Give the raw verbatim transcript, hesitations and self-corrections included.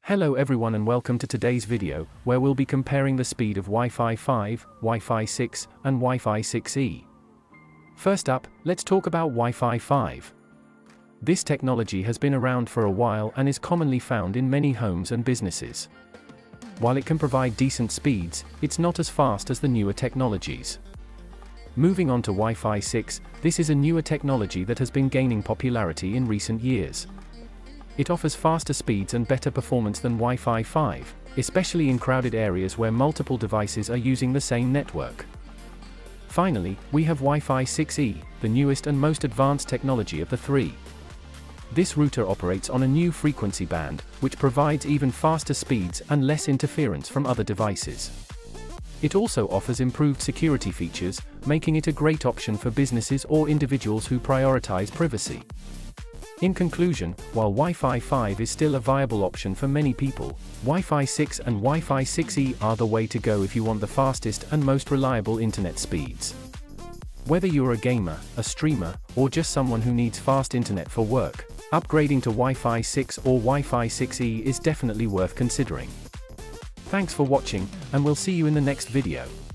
Hello everyone and welcome to today's video, where we'll be comparing the speed of Wi-Fi five, Wi-Fi six, and Wi-Fi six E. First up, let's talk about Wi-Fi five. This technology has been around for a while and is commonly found in many homes and businesses. While it can provide decent speeds, it's not as fast as the newer technologies. Moving on to Wi-Fi six, this is a newer technology that has been gaining popularity in recent years. It offers faster speeds and better performance than Wi-Fi five, especially in crowded areas where multiple devices are using the same network. Finally, we have Wi-Fi six E, the newest and most advanced technology of the three. This router operates on a new frequency band, which provides even faster speeds and less interference from other devices. It also offers improved security features, making it a great option for businesses or individuals who prioritize privacy. In conclusion, while Wi-Fi five is still a viable option for many people, Wi-Fi six and Wi-Fi six E are the way to go if you want the fastest and most reliable internet speeds. Whether you're a gamer, a streamer, or just someone who needs fast internet for work, upgrading to Wi-Fi six or Wi-Fi six E is definitely worth considering. Thanks for watching, and we'll see you in the next video.